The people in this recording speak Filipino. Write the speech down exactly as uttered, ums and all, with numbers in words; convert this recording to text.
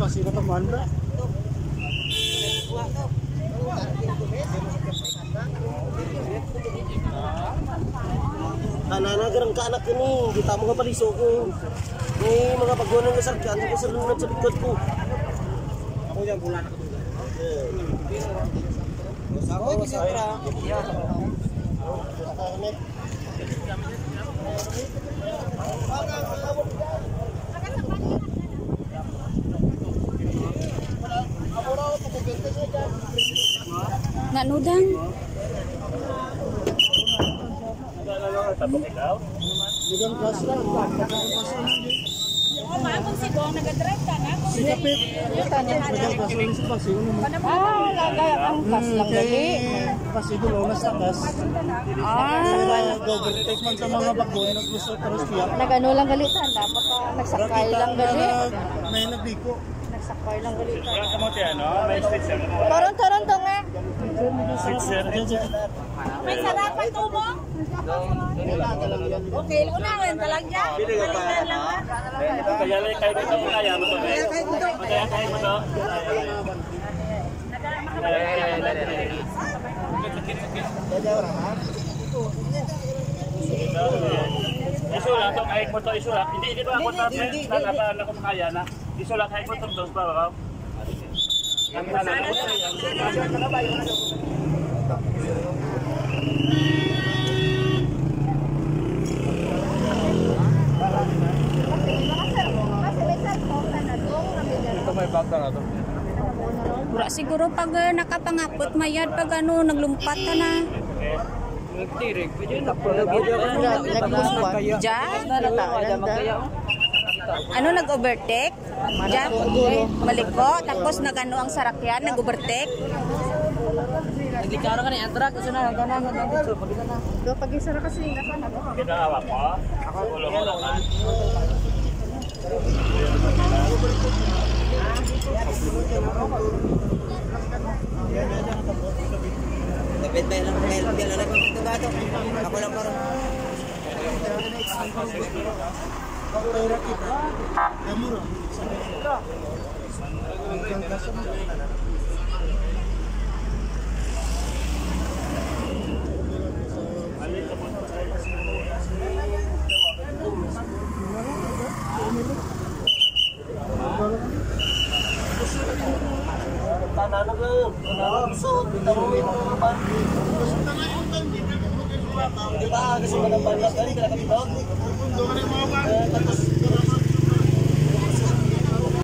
pasti kata Manda. Kanana gerang ka anak ini, kita mga paliso ko. Ni mga paggunang kasarkan ko sa lunod sa likod ko. Ako yung bulan ako. Ako yung kasara. Nanudang. Bukan kelas lah, Oh, maamong si Bong nag-drive ka na? sikapit. Tanya na. Bukan kelas lang sa pasi. Ah, lagay ang kas lang gali. Pasi dulu na sa kas. Ah, Overtake man sa mga bagoy na gusto terus tiyak. nagano lang galitan dapat ah, nagsakay lang gali. May nabiko. Nagsakay lang galitan. Kamu ti ano? May station mo. Toron toron to nga. Sixer. May sarapan to mo? Okay, unahan talagya. Balikan lang ha. Kaya lang kayo dito kaya mo to. Kaya kayo mo to. Isulat to kahit mo to isulat. Hindi dito ako tapos na napaan ako makaya na. Isulat kahit mo to dos pa ba? Ang sana ko yan. May bata na to. Wala siguro pag uh, nakapangapot mayad pag ano naglumpat ka na. Nagtirig, pwede na po. Nagtirig. Diyan? Ano nag-overtake? Diyan? Maliko? Tapos nag-ano ang sarakyan? Nag-overtake? Naglikaro ka ni Antrak, kasi na ganang ganang dito, pag na. Do pag-isara kasi nasa na. Kita awak mo. Ako ulo mo naman. Dapat ba lang mail dia lang ako dito ba to? Ako lang parang Tanah na lang. So, kita mo yung mga pan. Di ba? Kasi mga panlas kali, kaya kami tawag. Tapos